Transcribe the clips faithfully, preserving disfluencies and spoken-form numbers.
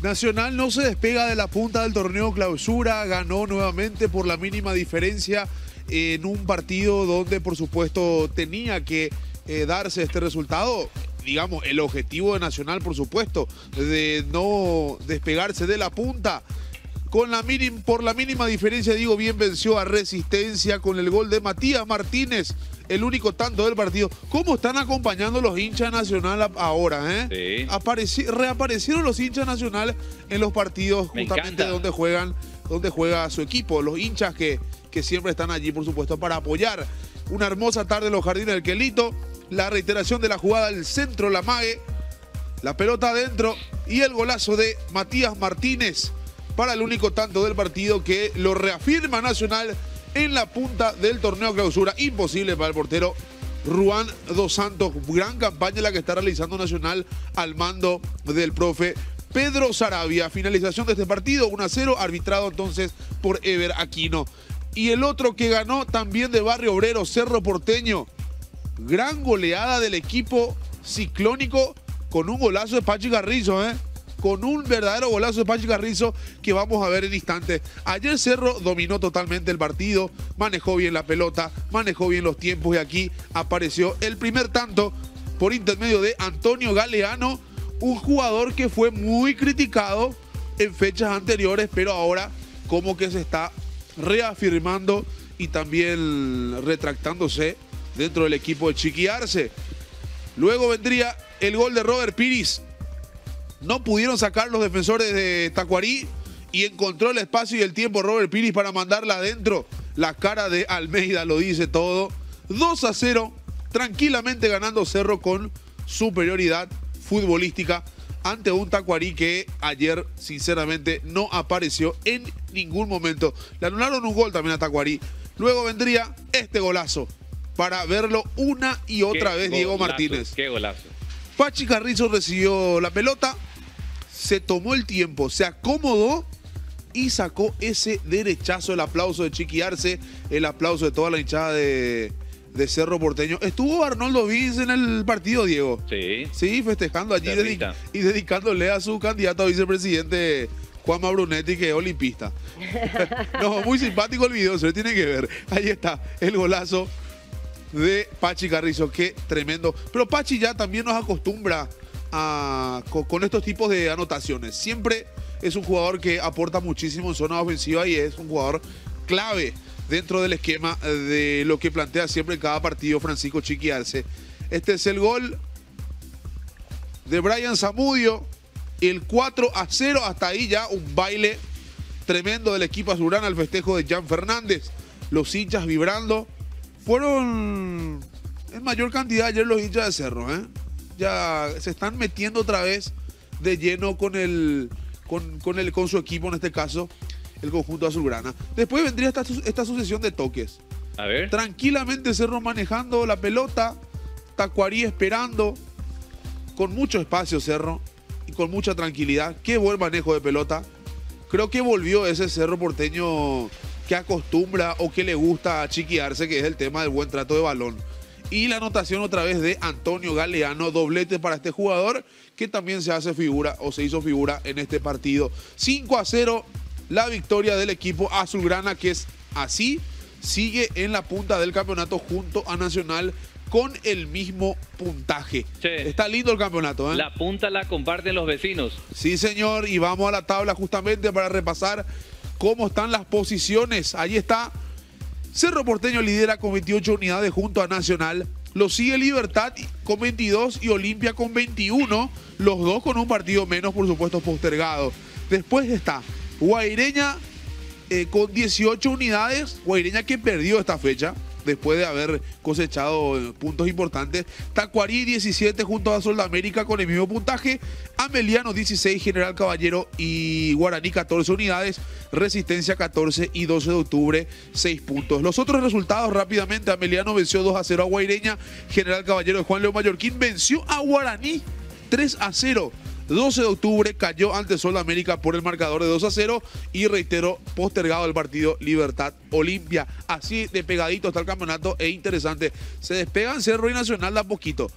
Nacional no se despega de la punta del torneo clausura, ganó nuevamente por la mínima diferencia en un partido donde por supuesto tenía que eh, darse este resultado. Digamos, el objetivo de Nacional, por supuesto, de no despegarse de la punta. Con la mínima, por la mínima diferencia, digo bien, venció a Resistencia con el gol de Matías Martínez, el único tanto del partido. ¿Cómo están acompañando los hinchas Nacional ahora? ¿eh? Sí. Apareci reaparecieron los hinchas Nacional en los partidos justamente donde juegan, donde juega su equipo. Los hinchas que, que siempre están allí, por supuesto, para apoyar. Una hermosa tarde en los Jardines del Quelito. La reiteración de la jugada del centro, la mague, la pelota adentro y el golazo de Matías Martínez para el único tanto del partido que lo reafirma Nacional en la punta del torneo clausura. Imposible para el portero Ruan dos Santos. Gran campaña la que está realizando Nacional al mando del profe Pedro Saravia. Finalización de este partido, uno a cero, arbitrado entonces por Ever Aquino. Y el otro que ganó también de Barrio Obrero, Cerro Porteño. Gran goleada del equipo ciclónico con un golazo de Pachi Carrizo, ¿eh? Con un verdadero golazo de Pachi Carrizo que vamos a ver en instantes. Ayer Cerro dominó totalmente el partido, manejó bien la pelota, manejó bien los tiempos y aquí apareció el primer tanto por intermedio de Antonio Galeano, un jugador que fue muy criticado en fechas anteriores, pero ahora como que se está reafirmando y también retractándose dentro del equipo de Chiqui Arce. Luego vendría el gol de Robert Piris. No pudieron sacar los defensores de Tacuarí y encontró el espacio y el tiempo Robert Piris para mandarla adentro. La cara de Almeida lo dice todo. dos a cero, tranquilamente ganando Cerro con superioridad futbolística ante un Tacuarí que ayer sinceramente no apareció en ningún momento. Le anularon un gol también a Tacuarí. Luego vendría este golazo para verlo una y otra qué vez, golazo, Diego Martínez. Qué golazo. Pachi Carrizo recibió la pelota, se tomó el tiempo, se acomodó y sacó ese derechazo. El aplauso de Chiqui Arce, el aplauso de toda la hinchada de, de Cerro Porteño. Estuvo Arnoldo Vince en el partido, Diego. Sí. Sí, festejando allí dedic y dedicándole a su candidato a vicepresidente, Juanma Brunetti, que es olimpista. No, muy simpático el video, se le tiene que ver. Ahí está, el golazo de Pachi Carrizo, qué tremendo. Pero Pachi ya también nos acostumbra a, con, con estos tipos de anotaciones. Siempre es un jugador que aporta muchísimo en zona ofensiva y es un jugador clave dentro del esquema de lo que plantea siempre en cada partido Francisco Chiqui Arce. Este es el gol de Brian Zamudio, el cuatro a cero. Hasta ahí ya un baile tremendo del equipo azulgrana al festejo de Jan Fernández. Los hinchas vibrando. Fueron en mayor cantidad ayer los hinchas de Cerro, ¿eh? Ya se están metiendo otra vez de lleno con el, con, con el, con su equipo, en este caso, el conjunto azulgrana. Después vendría esta, esta sucesión de toques. A ver. Tranquilamente Cerro manejando la pelota, Tacuarí esperando, con mucho espacio Cerro y con mucha tranquilidad. Qué buen manejo de pelota. Creo que volvió ese Cerro Porteño que acostumbra o que le gusta a Chiqui Arce, que es el tema del buen trato de balón. Y la anotación otra vez de Antonio Galeano, doblete para este jugador que también se hace figura o se hizo figura en este partido. cinco a cero la victoria del equipo azulgrana, que es así, sigue en la punta del campeonato junto a Nacional con el mismo puntaje. Sí. Está lindo el campeonato, ¿eh? La punta la comparten los vecinos. Sí, señor, y vamos a la tabla justamente para repasar cómo están las posiciones. Ahí está. Cerro Porteño lidera con veintiocho unidades junto a Nacional. Lo sigue Libertad con veintidós y Olimpia con veintiuno. Los dos con un partido menos, por supuesto, postergado. Después está Guaireña eh, con dieciocho unidades. Guaireña que perdió esta fecha después de haber cosechado puntos importantes. Tacuarí diecisiete junto a Sol de América con el mismo puntaje. Ameliano dieciséis, General Caballero y Guaraní catorce unidades. Resistencia catorce y doce de octubre seis puntos. Los otros resultados rápidamente: Ameliano venció dos a cero a Guaireña. General Caballero de Juan León Mallorquín venció a Guaraní tres a cero. doce de octubre cayó ante Sol de América por el marcador de dos a cero y reitero, postergado el partido Libertad Olimpia. Así de pegadito está el campeonato e interesante. Se despegan Cerro y Nacional de a poquito,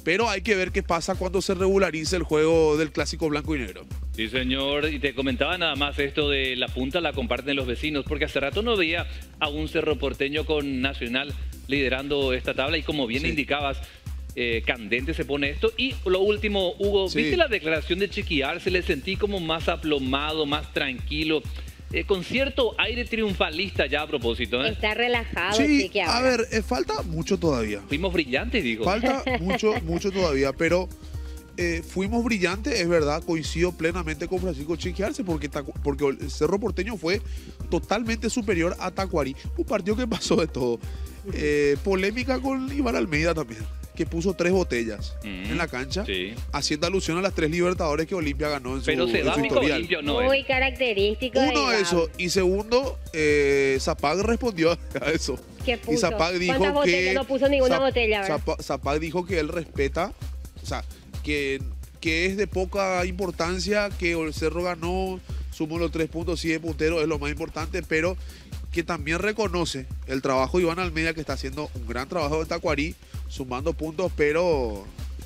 pero hay que ver qué pasa cuando se regularice el juego del clásico blanco y negro. Sí, señor. Y te comentaba nada más esto de la punta la comparten los vecinos, porque hace rato no veía a un Cerro Porteño con Nacional liderando esta tabla y como bien Sí. indicabas, eh, candente se pone esto. Y lo último, Hugo, Sí. ¿viste la declaración de Chiquiar? Se le sentí como más aplomado, más tranquilo, eh, con cierto aire triunfalista ya a propósito, ¿eh? Está relajado, Sí, Chiqui, a ahora. ver, eh, falta mucho todavía. Fuimos brillantes, digo. Falta mucho, mucho todavía, pero eh, fuimos brillantes, es verdad, coincido plenamente con Francisco Chiquiarse, porque, Tacu- porque el Cerro Porteño fue totalmente superior a Tacuarí. Un partido que pasó de todo. Eh, polémica con Iván Almeida también, que puso tres botellas Mm, en la cancha, sí. haciendo alusión a las tres Libertadores que Olimpia ganó en su, Pero se en da su pico historial. limpio, no Muy es. característico de Uno, Iván. eso. Y segundo, eh, Zapag respondió a eso. ¿Qué Y puso? Zapag dijo ¿Cuántas que... botellas? No puso ninguna Zap- botella, ¿verdad? Zapa- Zapag dijo que él respeta, o sea, que, que es de poca importancia, que el Cerro ganó, sumó los tres puntos, sí de puntero, es lo más importante, pero que también reconoce el trabajo de Iván Almeida, que está haciendo un gran trabajo de Tacuarí, sumando puntos, pero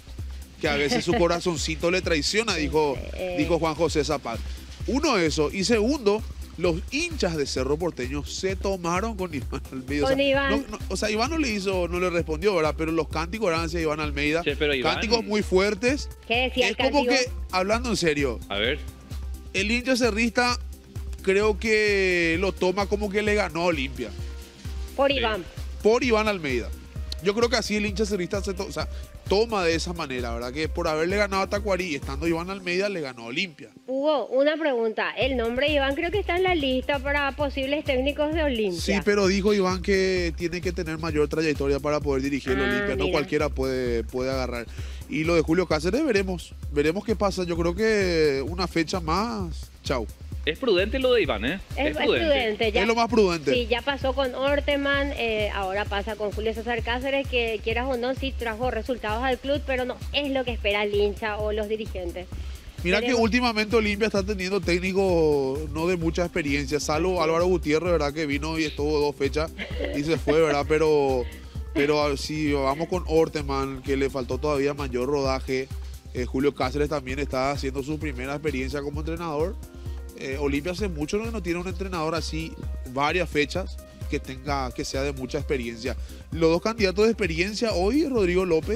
que a veces su corazoncito le traiciona, dijo, Eh. dijo Juan José Zapag. Uno, eso. Y segundo, los hinchas de Cerro Porteño se tomaron con Iván Almeida. Con o sea, Iván. no- no- o sea, Iván no le hizo, no le respondió, ¿verdad? Pero los cánticos eran hacia Iván Almeida. Che, pero Iván- Cánticos muy fuertes. ¿Qué decía Es el como cántico? que, hablando en serio, A ver. el hincha cerrista creo que lo toma como que le ganó a Olimpia. Por Sí. Iván. Por Iván Almeida. Yo creo que así el hincha cerrista se to- o sea, toma de esa manera, ¿verdad? Que por haberle ganado a Tacuarí y estando Iván Almeida, le ganó a Olimpia. Hugo, una pregunta. El nombre de Iván creo que está en la lista para posibles técnicos de Olimpia. Sí, pero dijo Iván que tiene que tener mayor trayectoria para poder dirigir el Ah, Olimpia. No mira. cualquiera puede, puede agarrar. Y lo de Julio Cáceres veremos. Veremos qué pasa. Yo creo que una fecha más. Chau. Es prudente lo de Iván, ¿eh? Es, es prudente. Ya, Es lo más prudente. Sí, ya pasó con Orteman, eh, ahora pasa con Julio César Cáceres, que quieras o no, sí trajo resultados al club, pero no es lo que espera el hincha o los dirigentes. Mira que Veremos. últimamente Olimpia está teniendo técnicos no de mucha experiencia, salvo Álvaro Gutiérrez, ¿verdad? Que vino y estuvo dos fechas y se fue, ¿verdad? Pero, pero si vamos con Orteman, que le faltó todavía mayor rodaje, eh, Julio Cáceres también está haciendo su primera experiencia como entrenador. Eh, Olimpia hace mucho que no tiene un entrenador así, varias fechas, que tenga, que sea de mucha experiencia. Los dos candidatos de experiencia hoy, Rodrigo López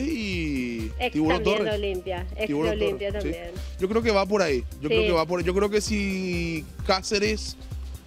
y Ex Tiburón también de Torres. Olimpia, ex de Tiburón Olimpia Torres, sí. también. Yo creo que va por ahí. Yo Sí. creo que va por Yo creo que si Cáceres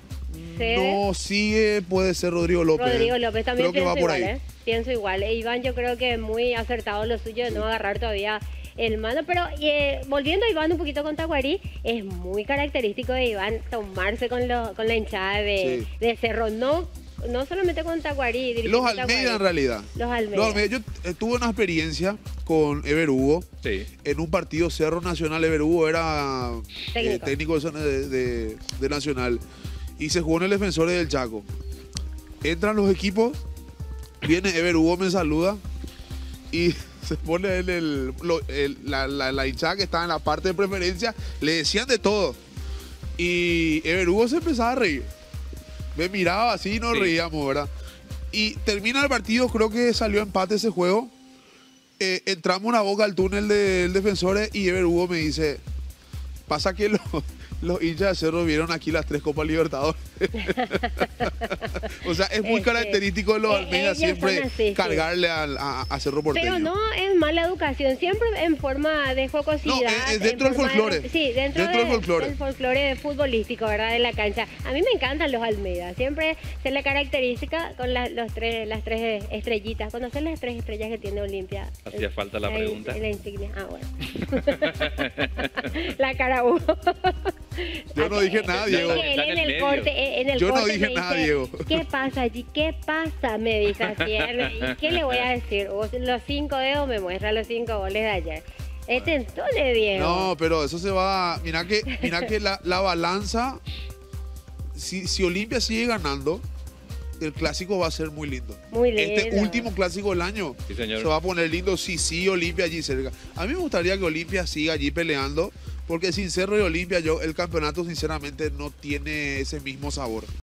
Sí. no sigue, puede ser Rodrigo López. Rodrigo López también Creo que pienso va por igual, ahí. ¿eh? Pienso igual. E Iván yo creo que es muy acertado lo suyo de no agarrar todavía el mano, pero eh, volviendo a Iván un poquito con Tacuarí, es muy característico de Iván tomarse con, lo, con la hinchada de, Sí. de Cerro, no, no solamente con Tacuarí. Los dirigiendo Almeida Tacuarí. en realidad. Los Almeida. Los Almeida. Yo eh, tuve una experiencia con Ever Hugo Sí. en un partido Cerro Nacional. Ever Hugo era eh, Técnico. técnico de, de- de- de Nacional y se jugó en el Defensor del Chaco. Entran los equipos, viene Ever Hugo, me saluda y se pone en el, lo- el- la, la, la hinchada que estaba en la parte de preferencia, le decían de todo. Y Ever Hugo se empezaba a reír. Me miraba así y nos Sí. reíamos, ¿verdad? Y termina el partido, creo que salió empate ese juego. Eh, entramos una boca al túnel del defensor y Ever Hugo me dice, pasa que los, los hinchas de Cerro vieron aquí las tres Copas Libertadores. O sea, es muy Eh, característico de los eh, Almeida ellos siempre son así, sí. cargarle al- a, a Cerro Porteño. Pero no es mala educación, siempre en forma de jocosidad. No, es- es en dentro del forma de- folclore. sí, dentro, Dentro del de- folclore. del folclore futbolístico, ¿verdad? De la cancha. A mí me encantan los Almeida, siempre se le caracteriza con la- los tres, las tres estrellitas. ¿Conoces las tres estrellas que tiene Olimpia? Hacía falta la in- pregunta. La insignia, ah, bueno. La cara U. Yo no dije nada, Diego. Es que él Está en en el el medio. corte, eh, en el Yo no corte dije me nada, dice, Diego. ¿qué pasa allí? ¿Qué pasa? Me dice así. él, ¿y qué le voy a decir? Vos, los cinco dedos me muestra los cinco goles de ayer. Este entonces, Diego. No, pero eso se va. Mira que, mira que la, la balanza, si, si Olimpia sigue ganando, el clásico va a ser muy lindo. Muy lindo. Este último clásico del año Sí, señor. se va a poner lindo si sí Olimpia allí cerca. A mí me gustaría que Olimpia siga allí peleando, porque sin Cerro y Olimpia yo el campeonato sinceramente no tiene ese mismo sabor.